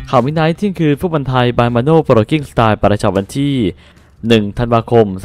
ข่าววินัยที่คือฟุตบอลไทยบายมาโน่โปรกิ้งสไตล์ประจำวันที่1 ธันวาคม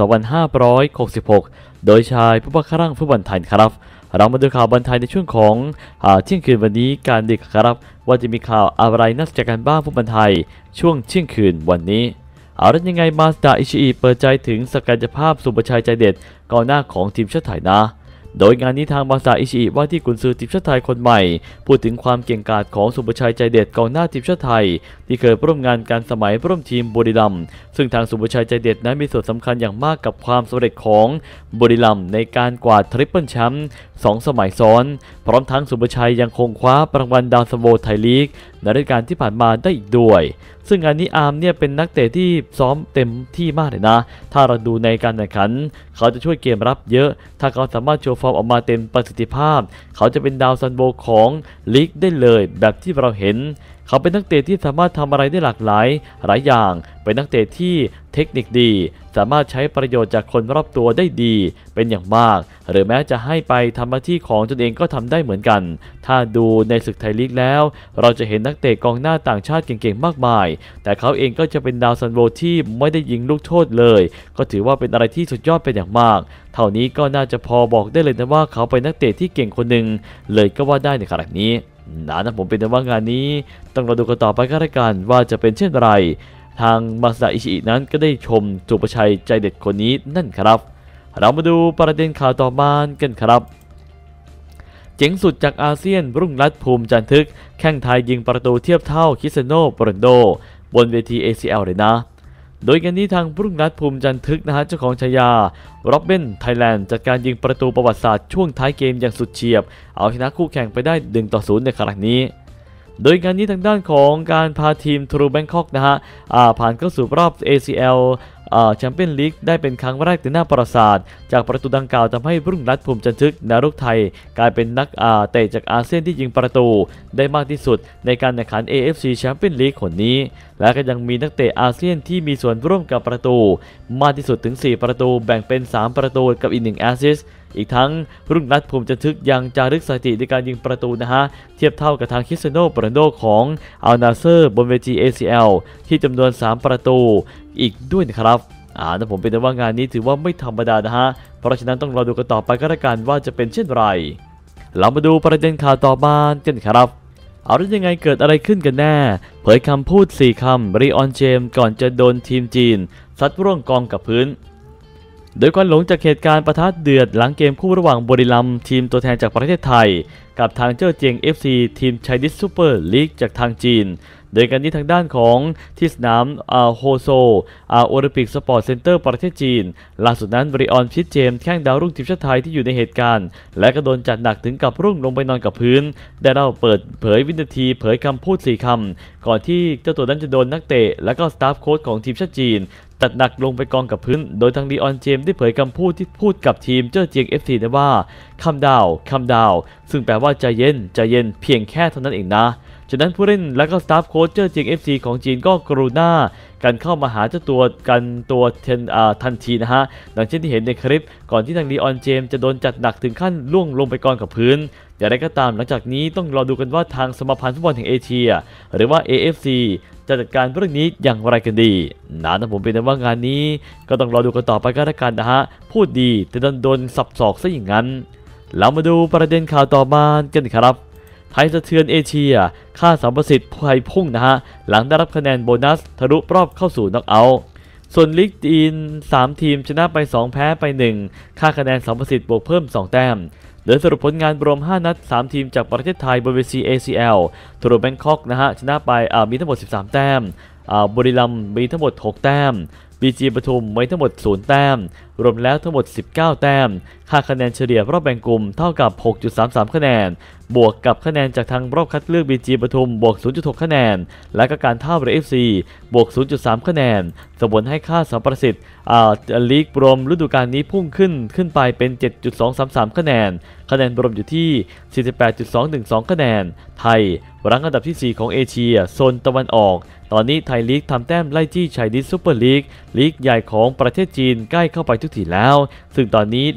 2566 โดยชายผู้บังคับฟุตบอลไทยครับเรามาดูข่าวบอลไทยในช่วงของเที่ยงคืนวันนี้การดึกครับว่าจะมีข่าวอะไรน่าสนใจกันบ้างฟุตบอลไทยช่วงเที่ยงคืนวันนี้เอาละยังไงมาสดาอิชิอิเปิดใจถึงศักยภาพสุภชัยใจเด็ดกองหน้าของทีมชาติไทยนะโดยงานนี้ทางมาสดาอิชิอิว่าที่กุนซือทีมชาติไทยคนใหม่พูดถึงความเก่งกาจของสุภชัยใจเด็ดกองหน้าทีมชาติไทยที่เคยร่วมงานการสมัยร่วมทีมบุรีรัมย์ซึ่งทางสุภชัยใจเด็ดนั้นมีส่วนสำคัญอย่างมากกับความสำเร็จของบุรีรัมย์ในการกวาดทริปเปิลแชมป์2 สมัยซ้อนพร้อมทั้งสุภชัยยังคงคว้ารางวัลดาวซันโวไทยลีกในฤดูกาลที่ผ่านมาได้อีกด้วยซึ่งงานนี้อาร์มเนี่ยเป็นนักเตะที่ซ้อมเต็มที่มากเลยนะถ้าเราดูในการแข่งขันเขาจะช่วยเกมรับเยอะถ้าเขาสามารถโชว์ฟอร์มออกมาเต็มประสิทธิภาพเขาจะเป็นดาวซันโวของลีกได้เลยแบบที่เราเห็นเขาเป็นนักเตะที่สามารถทำอะไรได้หลากหลายอย่างเป็นนักเตะที่เทคนิคดีสามารถใช้ประโยชน์จากคนรอบตัวได้ดีเป็นอย่างมากหรือแม้จะให้ไปทำหน้าที่ของตนเองก็ทำได้เหมือนกันถ้าดูในศึกไทยลีกแล้วเราจะเห็นนักเตะกองหน้าต่างชาติเก่งๆมากมายแต่เขาเองก็จะเป็นดาวซันโวที่ไม่ได้ยิงลูกโทษเลยก็ถือว่าเป็นอะไรที่สุดยอดเป็นอย่างมากเท่านี้ก็น่าจะพอบอกได้เลยนะว่าเขาเป็นนักเตะที่เก่งคนหนึ่งเลยก็ว่าได้ในขณะนี้นะผมเป็นแต่ว่างานนี้ต้องรอดูกันต่อไปก็แล้วกันว่าจะเป็นเช่นไรทางมาสดาอิชิอินั้นก็ได้ชมสุภชัยใจเด็ดคนนี้นั่นครับเรามาดูประเด็นข่าวต่อมากันครับเจ๋งสุดจากอาเซียนรุ่งรัตน์ภูมิจันทึกแข้งไทยยิงประตูเทียบเท่าคริสเตียโนโรนัลโดบนเวที ACL เลยนะโดยงานนี้ทางรุ่งรัตน์ภูมิจันทึกนะฮะเจ้าของฉายาโรบินไทยแลนด์จัดการยิงประตูประวัติศาสตร์ช่วงท้ายเกมอย่างสุดเฉียบเอาชนะคู่แข่งไปได้1-0ในครั้งนี้โดยงานนี้ทางด้านของการพาทีมทรูแบงคอกนะฮะผ่านเข้าสู่รอบ ACL แชมเปี้ยนลีกได้เป็นครั้งแรกในหน้าประวัติศาสตร์จากประตูดังกล่าวทำให้รุ่งรัตน์ภูมิจันทึกนารุกไทยกลายเป็นนักเตะจากอาเซียนที่ยิงประตูได้มากที่สุดในการแข่งขัน AFC แชมเปี้ยนลีกคนนี้และก็ยังมีนักเตะอาเซียนที่มีส่วนร่วมกับประตูมากที่สุดถึง4ประตูแบ่งเป็น3ประตูกับอีก1แอสซิสต์อีกทั้งรุ่งรัตน์ภูมิจันทึกยังจารึกสถิติในการยิงประตูนะฮะเทียบเท่ากับทางคริสเตียโนโรนัลโดของอัลนาเซอร์บนเวที ACL ที่จำนวน3ประตูอีกด้วยนะครับแต่ผมเป็นแต่ว่างานนี้ถือว่าไม่ธรรมดานะฮะเพราะฉะนั้นต้องรอดูกันต่อไปก็แล้วกันว่าจะเป็นเช่นไรเรามาดูประเด็นข่าวต่อมากันครับเอาได้ยังไงเกิดอะไรขึ้นกันแน่เผยคำพูด4 คำรีออนเจมก่อนจะโดนทีมจีนซัดร่วงกองกับพื้นโดยควันหลงจากเหตุการณ์ปะทะเดือดหลังเกมคู่ระหว่างบุรีรัมย์ทีมตัวแทนจากประเทศไทยกับทางเจ้าเจียง FC ทีมไชนีสซูเปอร์ลีกจากทางจีนโดยการนี้ทางด้านของที่สนามโฮโซโอลิมปิกสปอร์ตเซ็นเตอร์ประเทศจีนล่าสุดนั้นบริออนพิชเจมแข้งดาวรุ่งทีมชาติไทยที่อยู่ในเหตุการณ์และก็โดนจัดหนักถึงกับรุ่งลงไปนอนกับพื้นได้เล่าเปิดเผยวินาทีเผยคำพูด4 คำก่อนที่เจ้าตัวนั้นจะโดนนักเตะและก็สตาฟโค้ชของทีมชาติจีนตัดหนักลงไปกองกับพื้นโดยทางลีออนเจมได้เผยคำพูดที่พูดกับทีมเจ้าเจียง FC นะว่าคำดาวซึ่งแปลว่าใจเย็นเพียงแค่เท่านั้นเองนะจากนั้นผู้เล่นและก็สตาฟโค้ชเจ้าเจียง FC ของจีนก็กรุณากันเข้ามาหาเจ้าตัวทันทีนะฮะดังเช่นที่เห็นในคลิปก่อนที่ทางลีออนเจมจะโดนจัดหนักถึงขั้นล่วงลงไปกองกับพื้นอย่างไรก็ตามหลังจากนี้ต้องรอดูกันว่าทางสมาพันธ์ฟุตบอลแห่งเอเชียหรือว่า AFC จะจัดการเรื่องนี้อย่างไรกันดีนะผมเป็นแต่ว่างานนี้ก็ต้องรอดูกันต่อไปก็แล้วกันนะฮะพูดดีแต่โดนสับศอกซะอย่างนั้นเรามาดูประเด็นข่าวต่อมากันครับไทยสะเทือนเอเชียค่าสัมประสิทธิ์ไทยพุ่งนะฮะหลังได้รับคะแนนโบนัสทะลุรอบเข้าสู่น็อกเอาท์ส่วนลีกจีน3 ทีมชนะไป2แพ้ไป1ค่าคะแนนสัมประสิทธิ์บวกเพิ่ม2 แต้มโดยสรุปผลงานรวม5 นัด3 ทีมจากประเทศไทยบนเวที ACL ทรูแบงคอกนะฮะชนะไปมีทั้งหมด13 แต้มบุรีรัมย์มีทั้งหมด6 แต้มBG ปทุมมีทั้งหมด0 แต้มรวมแล้วทั้งหมด19 แต้มค่าคะแนนเฉลี่ยรอบแบ่งกลุ่มเท่ากับ 6.33 คะแนนบวกกับคะแนนจากทางรอบคัดเลือก BG ปทุมบวก 0.6 คะแนนและก็การท่าเรือ FC บวก 0.3 คะแนนส่งผลให้ค่าสัมประสิทธิ์ลีกรวมฤดูกาลนี้พุ่งขึ้นไปเป็น 7.233 คะแนนรวมอยู่ที่ 48.212 คะแนนไทยรั้งอันดับที่ 4 ของเอเชียโซนตะวันออกตอนนี้ไทยลีกทำแต้มไล่จี้ไชนีสซูเปอร์ลีกใหญ่ของประเทศจีนใกล้เข้าไปทุกทีแล้วซึ่งตอนนี้ลีกจีน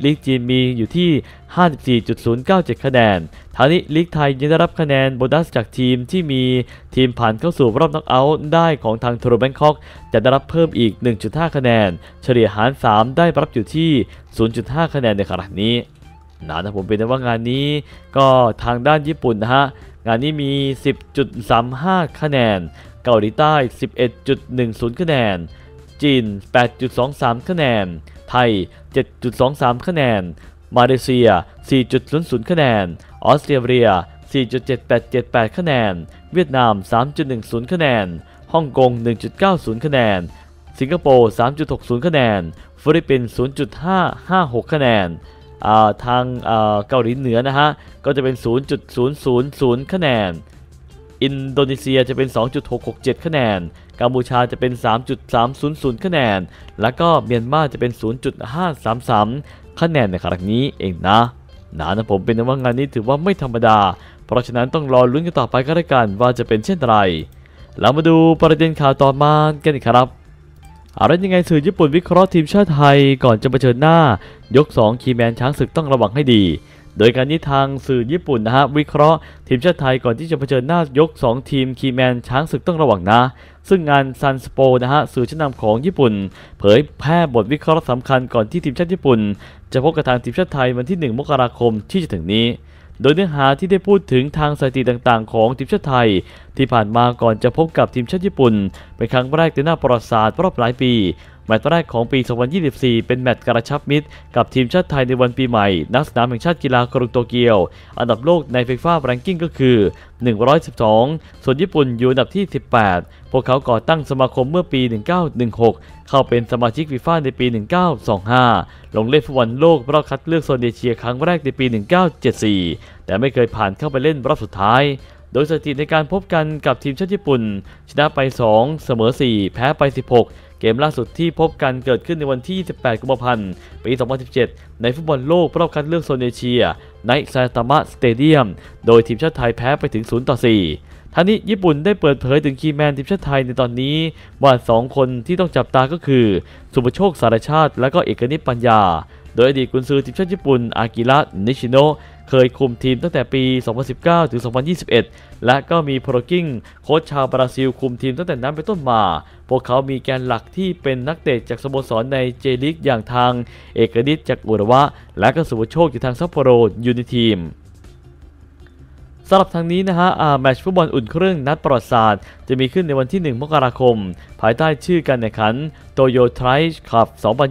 มีอยู่ที่ 54.097 คะแนนทางนี้ลีกไทยยังได้รับคะแนนโบนัสจากทีมที่มีทีมผ่านเข้าสู่รอบน็อกเอาท์ได้ของทางโทโรแบงคอกจะได้รับเพิ่มอีก 1.5 คะแนนเฉลี่ยหาร 3 ได้รับอยู่ที่ 0.5 คะแนนในขณะนี้นะผมเป็นว่างานนี้ก็ทางด้านญี่ปุ่นนะฮะงานนี้มี 10.35 คะแนนเกาหลีใต้ 11.10 คะแนนจีน 8.23 คะแนนไทย 7.23 คะแนนมาเลเซีย 4.00 คะแนนออสเตรเลีย 4.7878 คะแนนเวียดนาม 3.10 คะแนนฮ่องกง 1.90 คะแนนสิงคโปร์ 3.60 คะแนนฟิลิปปินส์ 0.556 คะแนนทางเกาหลีเหนือนะฮะก็จะเป็น 0.000 คะแนนอินโดนีเซียจะเป็น 2.667 คะแนนกัมพูชาจะเป็น 3.300 คะแนนแล้วก็เมียนมาจะเป็น 0.533 คะแนนในครั้งนี้เองนะผมเป็นว่างานนี้ถือว่าไม่ธรรมดาเพราะฉะนั้นต้องรอลุ้นกันต่อไปก็แล้วกันว่าจะเป็นเช่นไรเรามาดูประเด็นข่าวต่อมากันครับอะไรยังไงสื่อญี่ปุ่นวิเคราะห์ทีมชาติไทยก่อนจะเผชิญหน้ายก2คีแมนช้างศึกต้องระวังให้ดีโดยการนี้ทางสื่อญี่ปุ่นนะฮะวิเคราะห์ทีมชาติไทยก่อนที่จะเผชิญหน้ายก2ทีมคีแมนช้างศึกต้องระวังนะซึ่งงานซันสโปนะฮะสื่อชั้นนำของญี่ปุ่นเผยแพร่บทวิเคราะห์สำคัญก่อนที่ทีมชาติญี่ปุ่นจะพบกับทางทีมชาติไทยวันที่1 มกราคมที่จะถึงนี้โดยเนื้อหาที่ได้พูดถึงทางสถิติต่างๆของทีมชาติไทยที่ผ่านมาก่อนจะพบกับทีมชาติญี่ปุ่นเป็นครั้งแรกในหน้าประวัติศาสตร์รอบหลายปีแมตช์แรกของปี 2024 เป็นแมตช์กระชับมิตรกับทีมชาติไทยในวันปีใหม่ณสนามแห่งชาติกีฬากรุงโตเกียวอันดับโลกในฟีฟ่าแรงกิ้งก็คือ112ส่วนญี่ปุ่นอยู่อันดับที่18พวกเขาก่อตั้งสมาคมเมื่อปี1916เข้าเป็นสมาชิกฟีฟ่าในปี1925ลงเล่นฟุตบอลโลกรอบคัดเลือกโซนเอเชียครั้งแรกในปี1974แต่ไม่เคยผ่านเข้าไปเล่นรอบสุดท้ายโดยสถิติในการพบกันกับทีมชาติญี่ปุ่นชนะไป2เสมอ4แพ้ไป16เกมล่าสุดที่พบกันเกิดขึ้นในวันที่28 กุมภาพันธ์ ปี 2017 ในฟุตบอลโลกรอบคัดเลือกโซนเอเชียในไซตามะสเตเดียมโดยทีมชาติไทยแพ้ไปถึง0-4 ทั้งนี้ญี่ปุ่นได้เปิดเผยถึงคีย์แมนทีมชาติไทยในตอนนี้ว่า2คนที่ต้องจับตาก็คือสุภโชคสารชาติและก็เอกนิตปัญญาโดยอดีตกุนซือทีมชาติญี่ปุ่นอากิระนิชิโนะเคยคุมทีมตั้งแต่ปี 2019 ถึง 2021 และก็มีโปรกิ้งโค้ชชาวบราซิลคุมทีมตั้งแต่นั้นเป็นต้นมาพวกเขามีแกนหลักที่เป็นนักเตะจากสโมสรในเจลีกอย่างทางเอกนิตจากอุระวะและก็สุภโชคจากทางซัปโปโรยูไนเต็ดทีมสำหรับทางนี้นะฮะแมตช์ฟุตบอลอุ่นเครื่องนัดประวัติศาสตร์จะมีขึ้นในวันที่1 มกราคมภายใต้ชื่อการแข่งขันโตโยไทรคัพ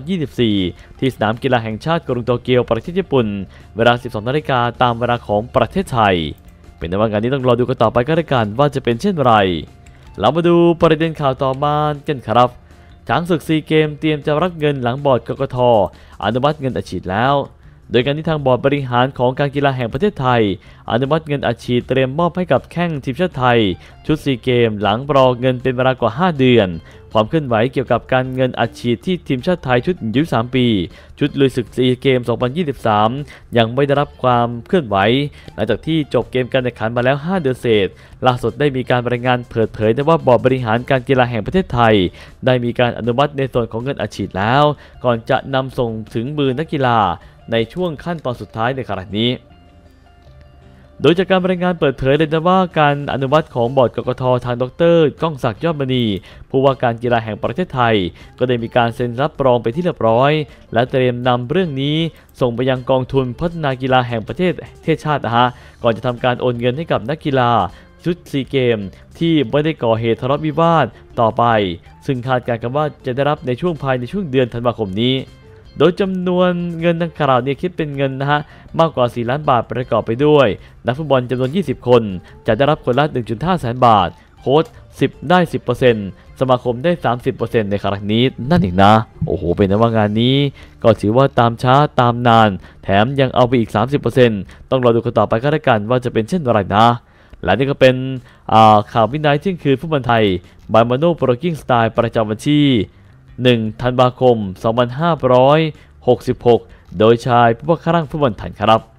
2024 ที่สนามกีฬาแห่งชาติกรุงโตเกียวประเทศญี่ปุ่นเวลา 12 นาฬิกาตามเวลาของประเทศไทยเป็นในวันงานนี้ต้องรอดูกันต่อไปก็แล้วกันว่าจะเป็นเช่นไรเรามาดูประเด็นข่าวต่อมากันครับช้างศึกซีเกมเตรียมจะรับเงินหลังบอร์ดกกท.อนุมัติเงินอัดฉีดแล้วโดยการที่ทางบอร์ดบริหารของการกีฬาแห่งประเทศไทยอนุมัติเงินอัดฉีดเตรียมมอบให้กับแข้งทีมชาติไทยชุดซีเกมหลังรอเงินเป็นเวลากว่า5เดือนความเคลื่อนไหวเกี่ยวกับการเงินอัดฉีดที่ทีมชาติไทยชุดอายุ3ปีชุดลุยศึกซีเกม 2023 ยังไม่ได้รับความเคลื่อนไหวหลังจากที่จบเกมการแข่งขันมาแล้ว5เดือนเศษล่าสุดได้มีการรายงานเปิดเผยว่าบอร์ดบริหารการกีฬาแห่งประเทศไทยได้มีการอนุมัติในส่วนของเงินอัดฉีดแล้วก่อนจะนำส่งถึงมือนักกีฬาในช่วงขั้นตอนสุดท้ายในขณะนี้โดยจากการรายงานเปิดเผยเลยนะว่าการอนุมัติของบอร์ดกกท.ทางดร.ก้องศักดิ์ยอดมณีผู้ว่าการกีฬาแห่งประเทศไทยก็ได้มีการเซ็นรับรองไปที่เรียบร้อยและเตรียมนำเรื่องนี้ส่งไปยังกองทุนพัฒนากีฬาแห่งประเทศชาติก่อนจะทำการโอนเงินให้กับนักกีฬาชุดซีเกมที่ไม่ได้ก่อเหตุทะเลาะวิวาทต่อไปซึ่งคาดการณ์กันว่าจะได้รับในช่วงภายในช่วงเดือนธันวาคมนี้โดยจำนวนเงินดังกล่าวคิดเป็นเงินมากกว่า4ล้านบาทประกอบไปด้วยนักฟุตบอลจำนวน20คนจะได้รับคนละ 1.5 แสนบาทโค้ช10ได้ 10% สมาคมได้ 30% ในครั้งนี้นั่นเองนะโอ้โหเป็นนะว่างานนี้ก็ถือว่าตามช้าตามนานแถมยังเอาไปอีก 30% ต้องรอดูกันต่อไปก็แล้วกันว่าจะเป็นเช่นไรนะและนี่ก็เป็นข่าววินัยเที่ยงคืนฟุตบอลไทยบายมาโน่โปรกิ้งสไตล์ประจำวันที่1 ธันวาคม 2566 โดยชายผู้ว่าคลั่งฟุตบอลไทยครับ